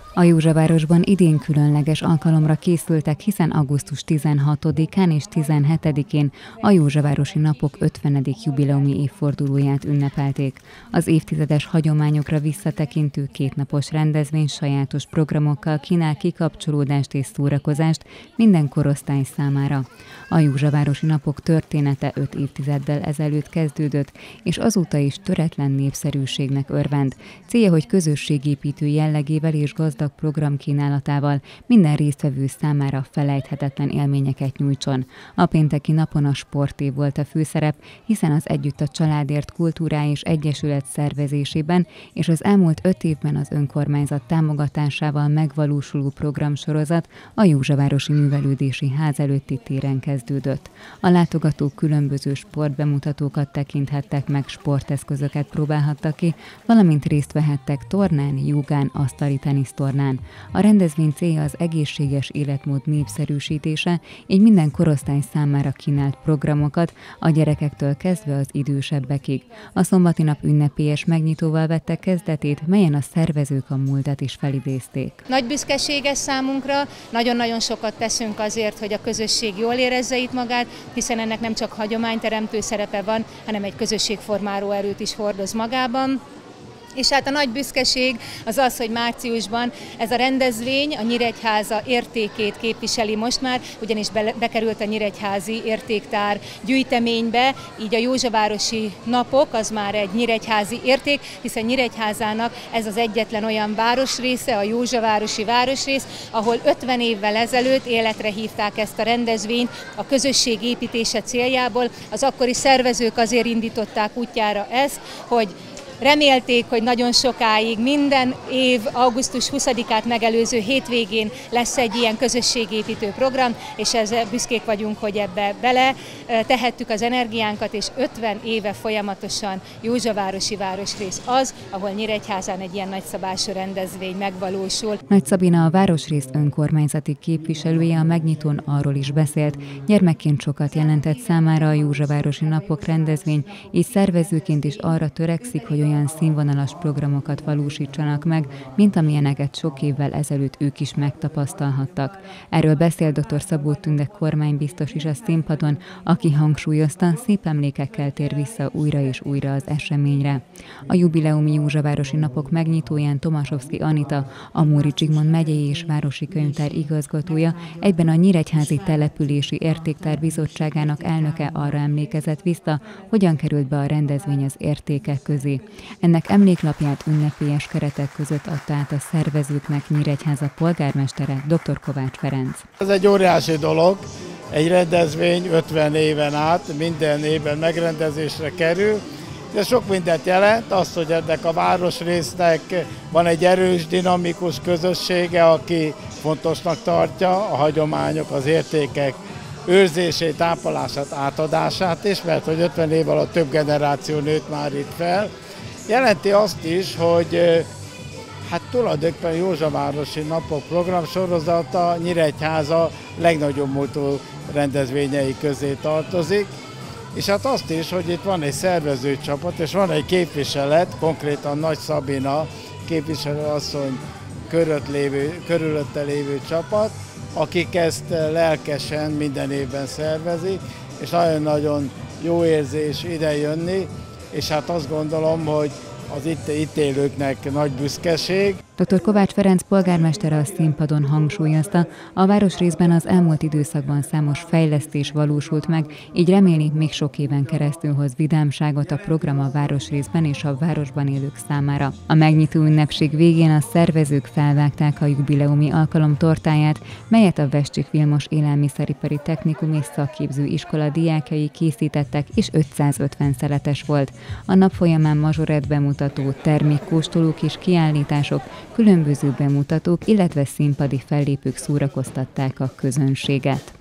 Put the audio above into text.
A Józsevárosban idén különleges alkalomra készültek, hiszen augusztus 16-án és 17-én a Józsevárosi Napok 50. jubileumi évfordulóját ünnepelték. Az évtizedes hagyományokra visszatekintő kétnapos rendezvény sajátos programokkal kínál kikapcsolódást és szórakozást minden korosztály számára. A Józsevárosi Napok története 5 évtizeddel ezelőtt kezdődött, és azóta is töretlen népszerűségnek örvend. Célja, hogy közösségépítő jellegével és gazdag programkínálatával minden résztvevő számára felejthetetlen élményeket nyújtson. A pénteki napon a sportév volt a főszerep, hiszen az Együtt a Családért Kultúrá és Egyesület szervezésében és az elmúlt 5 évben az önkormányzat támogatásával megvalósuló programsorozat a Józsevárosi Művelődési Ház előtti téren kezdődött. A látogatók különböző sportbemutatókat tekinthettek meg, sporteszközöket próbálhattak ki, valamint részt vehettek tornán, jogán, asztali tenisztornán. A rendezvény célja az egészséges életmód népszerűsítése, így minden korosztály számára kínált programokat, a gyerekektől kezdve az idősebbekig. A szombati nap ünnepélyes megnyitóval vette kezdetét, melyen a szervezők a múltat is felidézték. Nagy büszkeséges számunkra, nagyon-nagyon sokat teszünk azért, hogy a közösség jól érezze itt magát, hiszen ennek nem csak hagyományteremtő szerepe van, hanem egy közösségformáló erőt is hordoz magában. És hát a nagy büszkeség az az, hogy márciusban ez a rendezvény a Nyíregyháza értékét képviseli most már, ugyanis bekerült a Nyíregyházi értéktár gyűjteménybe, így a Józsevárosi Napok az már egy nyíregyházi érték, hiszen Nyíregyházának ez az egyetlen olyan városrésze, a Józsevárosi városrész, ahol 50 évvel ezelőtt életre hívták ezt a rendezvényt a közösség építése céljából. Az akkori szervezők azért indították útjára ezt, hogy remélték, hogy nagyon sokáig, minden év augusztus 20-át megelőző hétvégén lesz egy ilyen közösségépítő program, és ezzel büszkék vagyunk, hogy ebbe bele tehettük az energiánkat, és 50 éve folyamatosan Józsevárosi városrész az, ahol Nyíregyházán egy ilyen nagyszabású rendezvény megvalósul. Nagy Szabina, a városrész önkormányzati képviselője a megnyitón arról is beszélt, gyermekként sokat jelentett számára a Józsevárosi Napok rendezvény, és szervezőként is arra törekszik, hogy olyan színvonalas programokat valósítsanak meg, mint amilyeneket sok évvel ezelőtt ők is megtapasztalhattak. Erről beszél dr. Szabó Tünde kormánybiztos is a színpadon, aki hangsúlyozta, szép emlékekkel tér vissza újra és újra az eseményre. A jubileumi Józsevárosi Napok megnyitóján Tomaszowski Anita, a Móricz Zsigmond megyei és városi könyvtár igazgatója, egyben a Nyíregyházi Települési Értéktár Bizottságának elnöke arra emlékezett vissza, hogyan került be a rendezvény az értékek közé. Ennek emléklapját ünnepélyes keretek között adta át a szervezőknek Nyíregyháza polgármestere, dr. Kovács Ferenc. Ez egy óriási dolog, egy rendezvény 50 éven át minden évben megrendezésre kerül. Ez sok mindent jelent, azt, hogy ennek a városrésznek van egy erős, dinamikus közössége, aki fontosnak tartja a hagyományok, az értékek őrzését, ápolását, átadását is, mert hogy 50 év alatt több generáció nőtt már itt fel. Jelenti azt is, hogy hát tulajdonképpen Józsevárosi Napok programsorozata Nyíregyháza legnagyobb múltú rendezvényei közé tartozik, és hát azt is, hogy itt van egy szervezőcsapat, és van egy képviselet, konkrétan Nagy Szabina képviselőasszony körülötte lévő csapat, akik ezt lelkesen minden évben szervezik, és nagyon-nagyon jó érzés ide jönni, és hát azt gondolom, hogy az itt élőknek nagy büszkeség. Dr. Kovács Ferenc polgármester a színpadon hangsúlyozta, a városrészben az elmúlt időszakban számos fejlesztés valósult meg, így reméli, még sok éven keresztül hoz vidámságot a program a városrészben és a városban élők számára. A megnyitó ünnepség végén a szervezők felvágták a jubileumi alkalom tortáját, melyet a Vescsik Vilmos Élelmiszeripari Technikum és Szakképző Iskola diákjai készítettek, és 550 szeletes volt. A nap folyamán mazsorett bemutató, termékkóstolók és kiállítások, különböző bemutatók, illetve színpadi fellépők szórakoztatták a közönséget.